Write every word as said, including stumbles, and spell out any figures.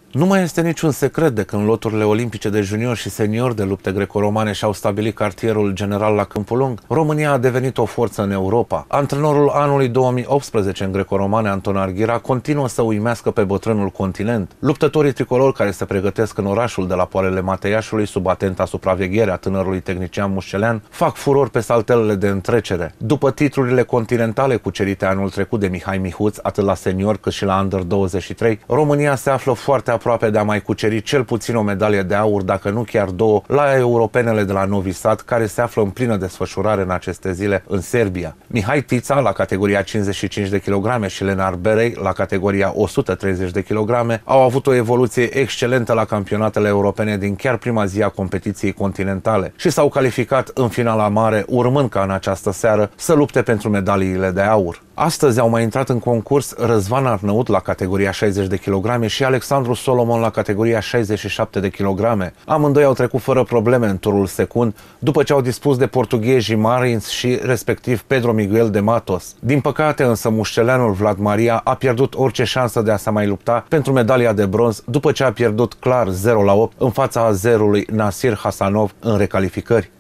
Nu mai este niciun secret de când loturile olimpice de juniori și seniori de lupte greco-romane și-au stabilit cartierul general la Câmpul Lung, România a devenit o forță în Europa. Antrenorul anului două mii optsprezece în greco-romane, Anton Arghira, continuă să uimească pe bătrânul continent. Luptătorii tricolori care se pregătesc în orașul de la poalele Mateiașului sub atenta supraveghere a tânărului tehnician mușcelean fac furor pe saltelele de întrecere. După titlurile continentale cucerite anul trecut de Mihai Mihuț, atât la senior cât și la Under douăzeci și trei, România se află foarte aproape de a mai cuceri cel puțin o medalie de aur, dacă nu chiar două, la europenele de la Novi Sad, care se află în plină desfășurare în aceste zile în Serbia. Mihai Tița, la categoria cincizeci și cinci de kilograme, și Lenar Berei, la categoria o sută treizeci de kilograme, au avut o evoluție excelentă la campionatele europene din chiar prima zi a competiției continentale și s-au calificat în finala mare, urmând ca în această seară să lupte pentru medaliile de aur. Astăzi au mai intrat în concurs Răzvan Arnăut la categoria șaizeci de kilograme și Alexandru Solomon la categoria șaizeci și șapte de kilograme. Amândoi au trecut fără probleme în turul secund, după ce au dispus de portughezii Marins și respectiv Pedro Miguel de Matos. Din păcate însă mușceleanul Vlad Maria a pierdut orice șansă de a se mai lupta pentru medalia de bronz, după ce a pierdut clar zero la opt în fața azerului Nasir Hasanov în recalificări.